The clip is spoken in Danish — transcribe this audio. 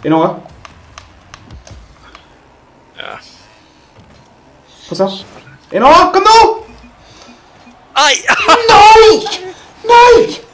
Indover. Ja. Kom så. Indover, kom nu! Ej! Nej! Nej!